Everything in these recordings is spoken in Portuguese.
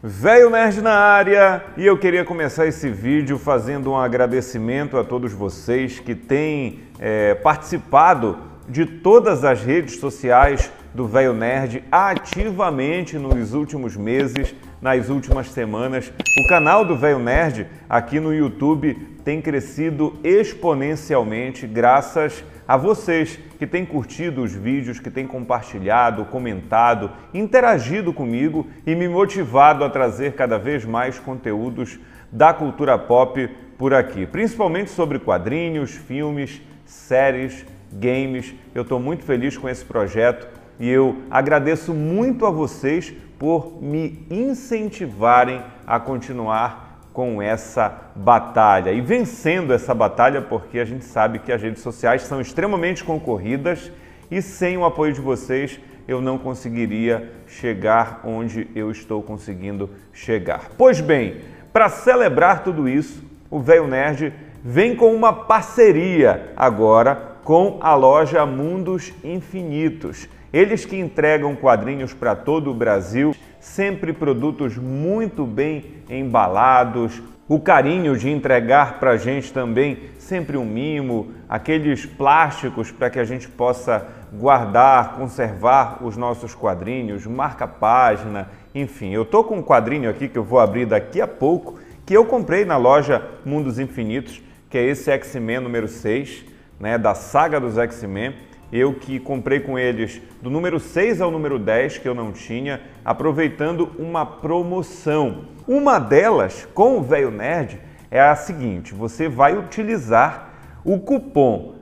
Velho Nerd na área, e eu queria começar esse vídeo fazendo um agradecimento a todos vocês que têm participado de todas as redes sociais do Velho Nerd ativamente nos últimos meses, nas últimas semanas. O canal do Velho Nerd aqui no YouTube tem crescido exponencialmente graças a vocês que têm curtido os vídeos, que têm compartilhado, comentado, interagido comigo e me motivado a trazer cada vez mais conteúdos da cultura pop por aqui, principalmente sobre quadrinhos, filmes, séries, games. Eu estou muito feliz com esse projeto e eu agradeço muito a vocês por me incentivarem a continuar com essa batalha e vencendo essa batalha, porque a gente sabe que as redes sociais são extremamente concorridas e sem o apoio de vocês eu não conseguiria chegar onde eu estou conseguindo chegar. Pois bem, para celebrar tudo isso, o Velho Nerd vem com uma parceria agora com a loja Mundos Infinitos. Eles que entregam quadrinhos para todo o Brasil, sempre produtos muito bem embalados, o carinho de entregar para a gente também sempre um mimo, aqueles plásticos para que a gente possa guardar, conservar os nossos quadrinhos, marca-página, enfim. Eu tô com um quadrinho aqui que eu vou abrir daqui a pouco, que eu comprei na loja Mundos Infinitos, que é esse X-Men número 6, né, da saga dos X-Men. Eu que comprei com eles do número 6 ao número 10, que eu não tinha, aproveitando uma promoção. Uma delas, com o Velho Nerd, é a seguinte: você vai utilizar o cupom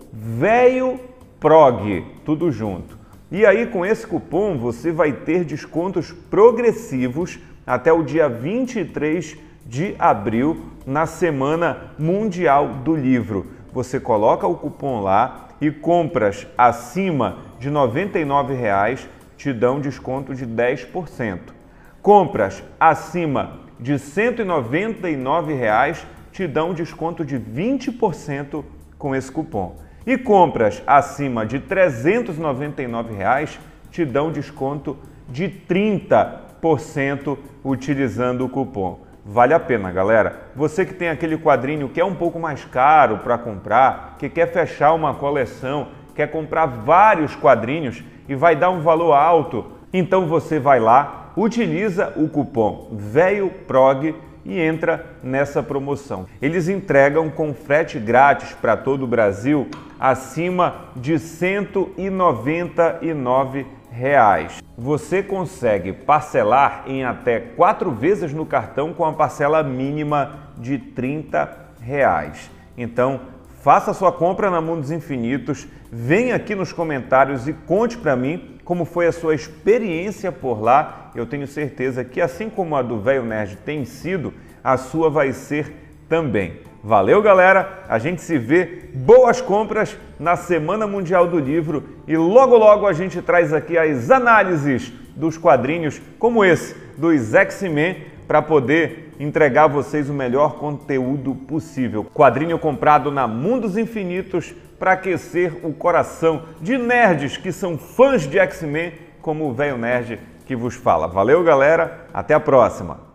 VEIOPROG, tudo junto. E aí, com esse cupom, você vai ter descontos progressivos até o dia 23 de abril, na Semana Mundial do Livro. Você coloca o cupom lá e compras acima de R$ 99,00 te dão desconto de 10%. Compras acima de R$ 199,00 te dão desconto de 20% com esse cupom. E compras acima de R$ 399,00 te dão desconto de 30% utilizando o cupom. Vale a pena, galera. Você que tem aquele quadrinho que é um pouco mais caro para comprar, que quer fechar uma coleção, quer comprar vários quadrinhos e vai dar um valor alto, então você vai lá, utiliza o cupom VEIOPROG e entra nessa promoção. Eles entregam com frete grátis para todo o Brasil acima de R$ 199,00. Você consegue parcelar em até 4 vezes no cartão com a parcela mínima de R$ 30,00. Então, faça sua compra na Mundos Infinitos, venha aqui nos comentários e conte para mim como foi a sua experiência por lá. Eu tenho certeza que, assim como a do Velho Nerd tem sido, a sua vai ser também. Valeu, galera! A gente se vê, boas compras na Semana Mundial do Livro e logo logo a gente traz aqui as análises dos quadrinhos como esse, dos X-Men, para poder entregar a vocês o melhor conteúdo possível. Quadrinho comprado na Mundos Infinitos para aquecer o coração de nerds que são fãs de X-Men, como o Velho Nerd que vos fala. Valeu, galera! Até a próxima!